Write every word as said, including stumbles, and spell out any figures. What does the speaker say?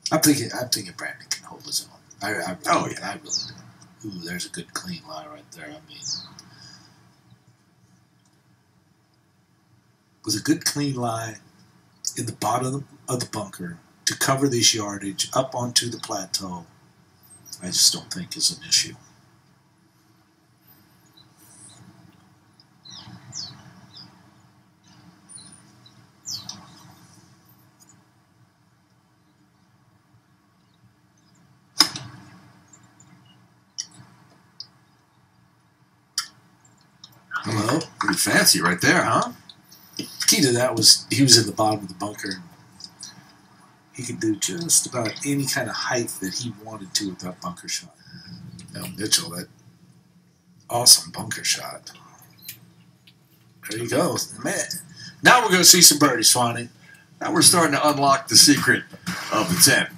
I'm thinking. I'm thinking Brandon can hold his own. I, I really, oh yeah, I really do. Ooh, there's a good clean lie right there. I mean, with a good clean lie in the bottom of the, of the bunker to cover this yardage up onto the plateau, I just don't think is an issue. Hello? Pretty fancy right there, huh? The key to that was he was in the bottom of the bunker. He could do just about any kind of height that he wanted to with that bunker shot. Now, Mitchell, that awesome bunker shot. There you go. Man, now we're going to see some birdies, Swanee. Now we're starting to unlock the secret of the ten.